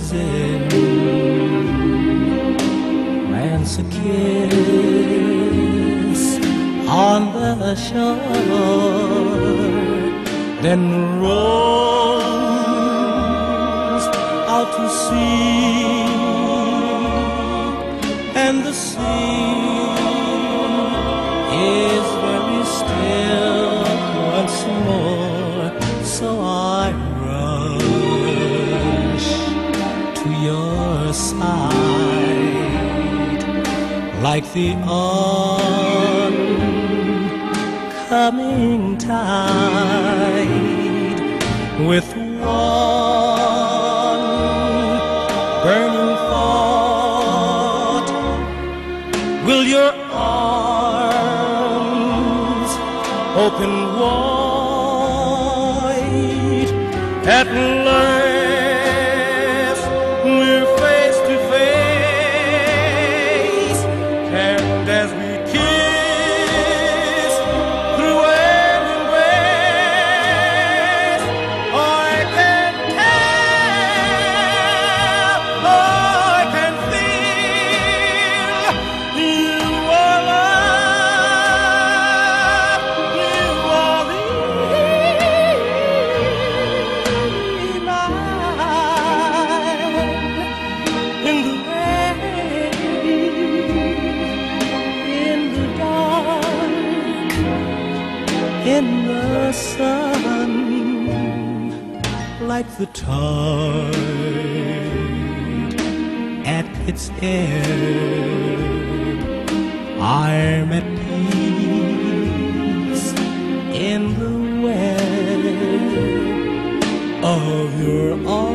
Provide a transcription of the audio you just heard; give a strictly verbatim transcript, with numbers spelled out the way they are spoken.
rising, grants a kiss on the shore, then rows out to sea, and the sea is very still once more. So I rush to your side like the oncoming tide, with one burning thought: will your arms open wide? At last we're face to face, and as we kiss through an embrace, I can tell, I can feel you are love, you are the in the rain, in the dark, in the sun, like the tide at its ebb. I'm at peace in the web of your arms.